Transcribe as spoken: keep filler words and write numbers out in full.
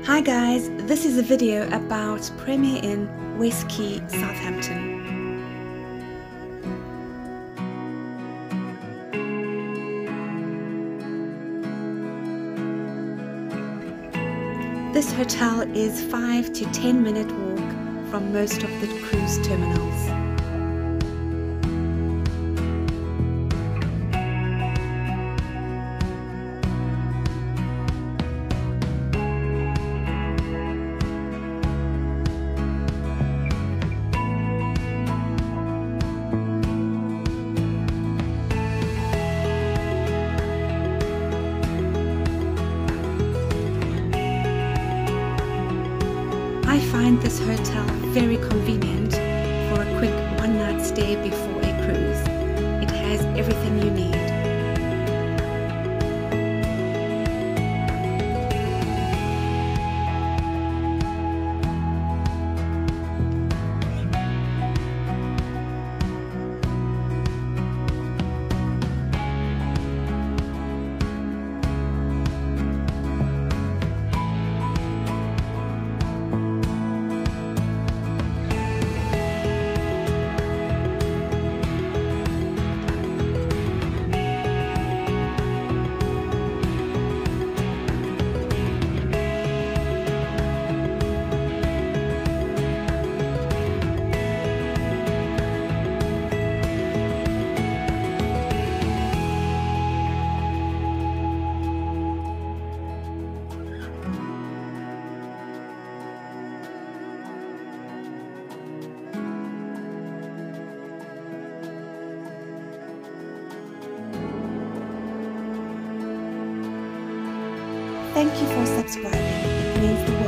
Hi guys, this is a video about Premier Inn, West Quay, Southampton. This hotel is five to ten minute walk from most of the cruise terminals. I find this hotel very convenient for a quick one-night stay before a cruise. It has everything you need. Thank you for subscribing. It means the world.